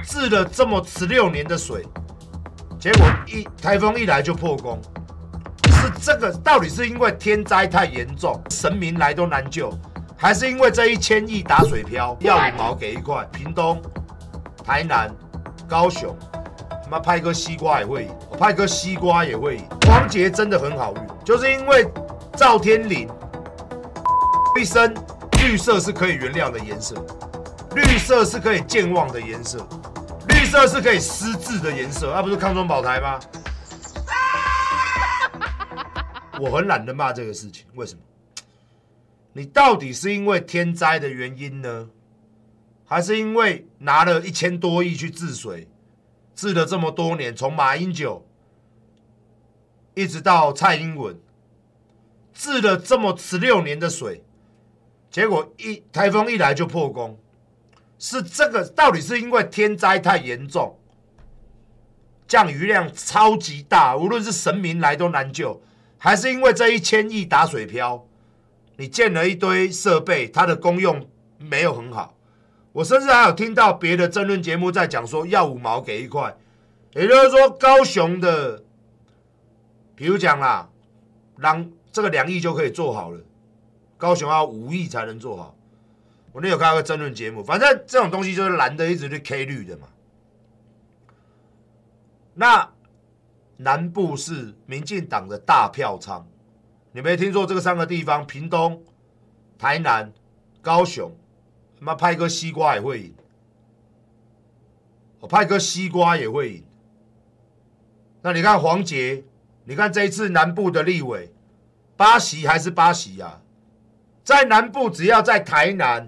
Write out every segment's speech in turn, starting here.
治了这么16年的水，结果台风一来就破功，是这个到底是因为天灾太严重，神明来都难救，还是因为这1000亿打水漂，要5毛给1块？屏东、台南、高雄，他妈派个西瓜也会赢，派个西瓜也会赢。黄捷真的很好运，就是因为赵天麟一生绿色是可以原谅的颜色，绿色是可以健忘的颜色，绿色是可以失智的颜色，不是康庄宝台吗？我很懒得骂这个事情，为什么？你到底是因为天灾的原因呢，还是因为拿了1000多亿去治水，治了这么多年，从马英九一直到蔡英文，治了这么16年的水，结果台风一来就破功，是这个到底是因为天灾太严重，降雨量超级大，无论是神明来都难救，还是因为这1000亿打水漂，你建了一堆设备，它的功用没有很好。我甚至还有听到别的争论节目在讲说要5毛给1块，也就是说高雄的，比如讲啦，这个2亿就可以做好了，高雄要5亿才能做好。我那有看到个争论节目，反正这种东西就是蓝的一直去 K 绿的嘛。那南部是民进党的大票仓，你没听说这个3个地方，屏东、台南、高雄，他妈派个西瓜也会赢，我派个西瓜也会赢。那你看黄捷，你看这一次南部的立委8席还是8席啊？在南部只要在台南、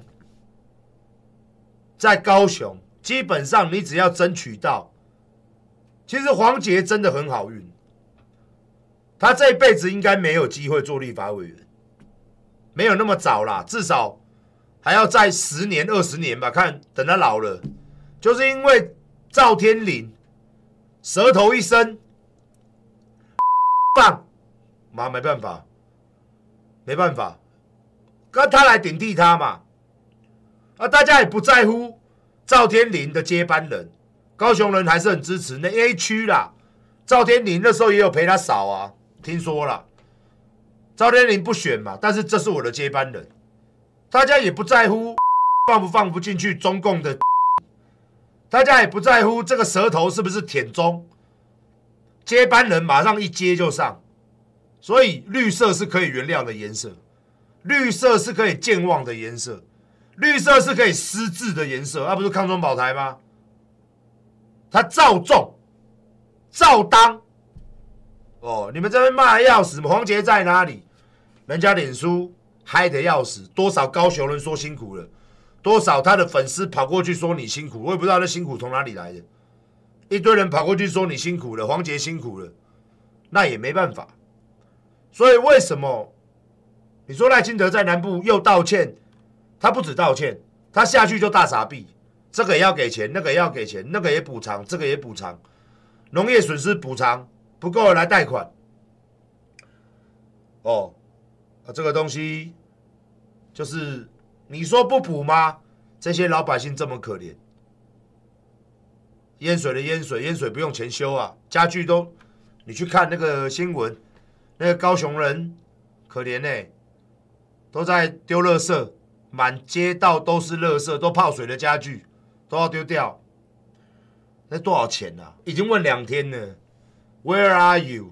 在高雄，基本上你只要争取到。其实黄捷真的很好运，他这一辈子应该没有机会做立法委员，没有那么早啦，至少还要再10年、20年吧，看等他老了。就是因为赵天麟舌头一伸，棒，妈没办法，没办法，跟他来顶替他嘛。大家也不在乎赵天麟的接班人。高雄人还是很支持那 A 区啦，赵天麟那时候也有陪他扫啊，听说啦。赵天麟不选嘛，但是这是我的接班人，大家也不在乎放不进去中共的，大家也不在乎这个舌头是不是舔中，接班人马上一接就上，所以绿色是可以原谅的颜色，绿色是可以健忘的颜色，绿色是可以失智的颜色，不是康庄宝台吗？他照中，照当。你们这边骂的要死，黄捷在哪里？人家脸书嗨的要死，多少高雄人说辛苦了，多少他的粉丝跑过去说你辛苦，我也不知道那辛苦从哪里来的，一堆人跑过去说你辛苦了，黄捷辛苦了，那也没办法。所以为什么你说赖清德在南部又道歉？他不止道歉，他下去就大傻逼。这个也要给钱，那个也要给钱，那个也补偿，这个也补偿，农业损失补偿不够来贷款。这个东西就是你说不补吗？这些老百姓这么可怜，淹水的淹水，淹水不用钱修啊，家具都你去看那个新闻，那个高雄人可怜欸，都在丢垃圾，满街道都是垃圾，都泡水的家具。都要丢掉，那多少钱啊？已经问2天了。Where are you？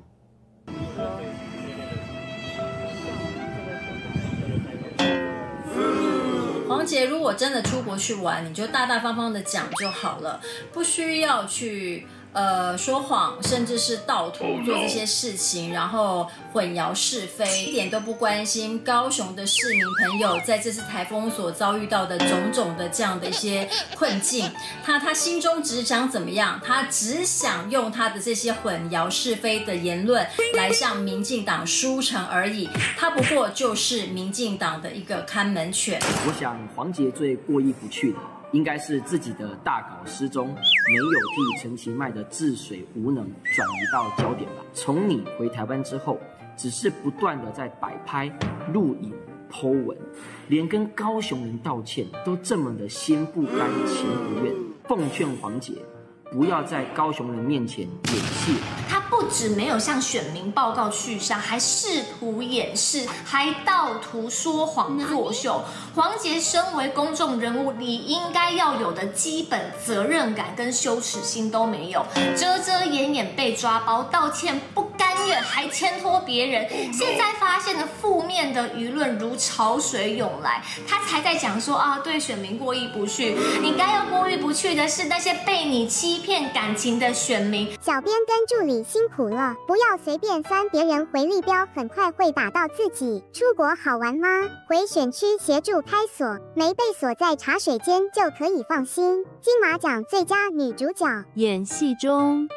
黄捷，如果真的出国去玩，你就大大方方的讲就好了，不需要去说谎，甚至是盗图做这些事情，然后混淆是非，一点都不关心高雄的市民朋友在这次台风所遭遇到的种种的这样的一些困境。他心中只想怎么样？他只想用他的这些混淆是非的言论来向民进党输成而已。他不过就是民进党的一个看门犬。 我想黄捷最过意不去的，应该是自己的大搞失踪，没有替陈其迈的治水无能转移到焦点吧。从你回台湾之后，只是不断的在摆拍、录影、po 文，连跟高雄人道歉都这么的心不甘情不愿。 奉劝黄捷不要在高雄人面前演戏。 他不止没有向选民报告去向，还试图掩饰，还盗图说谎作秀。黄捷身为公众人物，理应该要有的基本责任感跟羞耻心都没有，遮遮掩掩被抓包，道歉不甘愿，还牵拖别人。现在发现的负面的舆论如潮水涌来，他才在讲说啊，对选民过意不去。你该要过意不去的是那些被你欺骗感情的选民。 小编跟助理辛苦了，不要随便酸别人回力标，很快会打到自己。出国好玩吗？回选区协助开锁，没被锁在茶水间就可以放心。金马奖最佳女主角， 演戏中。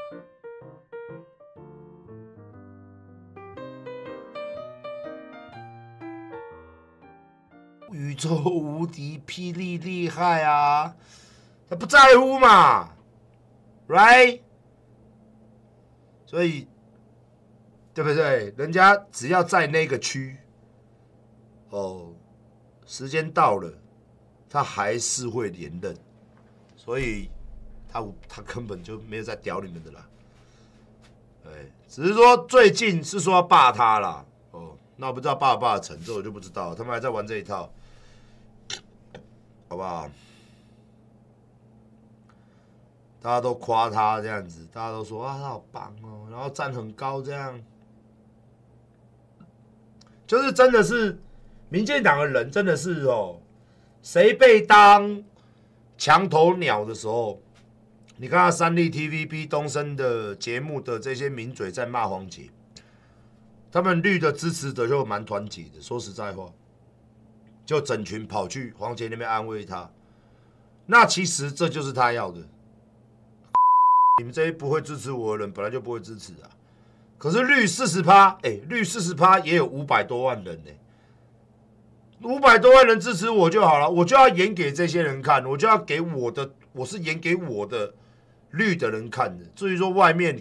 宇宙无敌霹雳厉害啊，他不在乎嘛 ，right？ 所以对不对？人家只要在那个区，哦，时间到了，他还是会连任，所以他根本就没有在屌你们的啦。对，只是说最近是说要罢他啦，哦，那我不知道罢不罢得成，这我就不知道，他们还在玩这一套。好不好？大家都夸他这样子，大家都说啊，他好棒哦，然后站很高，这样，就是真的是民进党的人，真的是哦，谁被当墙头鸟的时候，你看他三立 TVB 东森的节目的这些名嘴在骂黄捷，他们绿的支持者就蛮团结的，说实在话。就整群跑去黄捷那边安慰他，那其实这就是他要的。你们这些不会支持我的人，本来就不会支持啊。可是绿40%，绿40%也有500多万人呢，500多万人支持我就好了，我就要演给这些人看，我就要给我的，我是演给我的绿的人看的。至于说外面，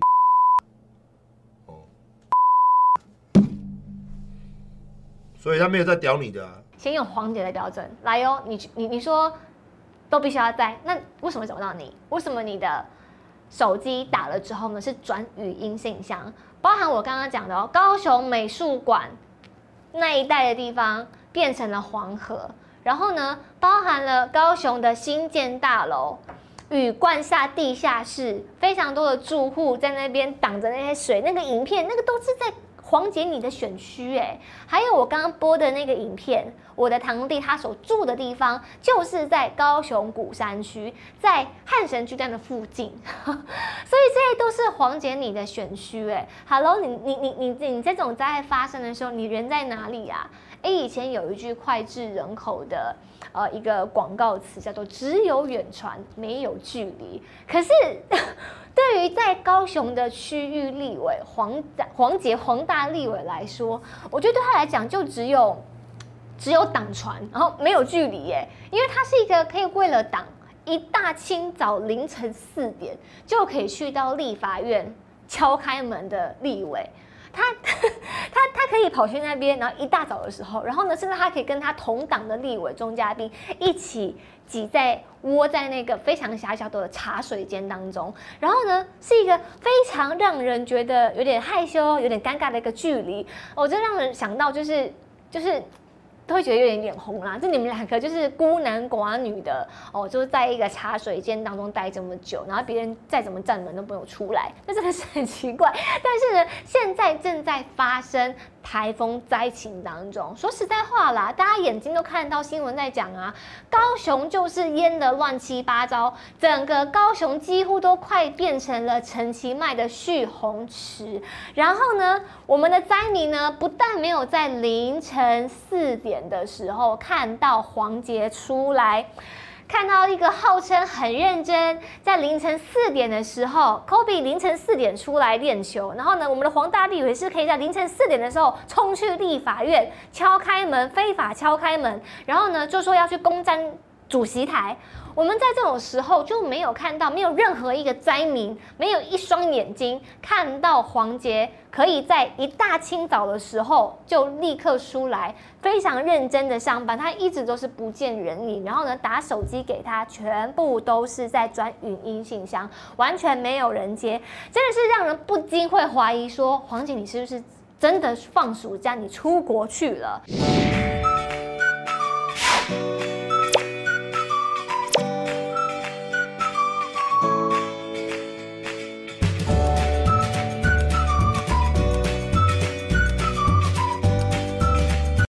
所以他没有在屌你的啊。 先用黄捷的标准来哦，你说都必须要在，那为什么找不到你？为什么你的手机打了之后呢是转语音信箱？包含我刚刚讲的哦，高雄美术馆那一带的地方变成了黄河，然后呢，包含了高雄的新建大楼。雨灌下地下室，非常多的住户在那边挡着那些水，那个影片，那个都是在黄捷你的选区还有我刚刚播的那个影片，我的堂弟他所住的地方就是在高雄鼓山区，在汉神巨蛋的附近，所以这些都是黄捷你的选区Hello， 你这种灾害发生的时候，你人在哪里啊？以前有一句脍炙人口的一个广告词叫做“只有远传，没有距离”。可是对于在高雄的区域立委黄捷黄大立委来说，我觉得对他来讲就只有党传，然后没有距离因为他是一个可以为了党一大清早凌晨4点就可以去到立法院敲开门的立委。他可以跑去那边，然后一大早的时候，然后呢，甚至他可以跟他同党的立委钟嘉宾一起窝在那个非常狭小的茶水间当中，然后呢，是一个非常让人觉得有点害羞、有点尴尬的一个距离。这让人想到就是都会觉得有点脸红啦。这你们两个就是孤男寡女的就是在一个茶水间当中待这么久，然后别人再怎么站门都不用出来，这真的是很奇怪。但是呢，现在正在发生台风灾情当中。说实在话啦，大家眼睛都看得到新闻在讲啊，高雄就是淹得乱七八糟，整个高雄几乎都快变成了陈其迈的蓄洪池。然后呢，我们的灾民呢，不但没有在凌晨4点的时候看到黄捷出来，看到一个号称很认真，在凌晨4点的时候 ，Kobe 凌晨4点出来练球，然后呢，我们的黄大立委是可以在凌晨4点的时候冲去立法院敲开门，非法敲开门，然后呢就说要去攻占主席台。我们在这种时候就没有看到，没有任何一个灾民，没有一双眼睛看到黄捷可以在一大清早的时候就立刻出来，非常认真的上班。他一直都是不见人影，然后呢打手机给他，全部都是在转语音信箱，完全没有人接，真的是让人不禁会怀疑说，黄捷你是不是真的放暑假你出国去了？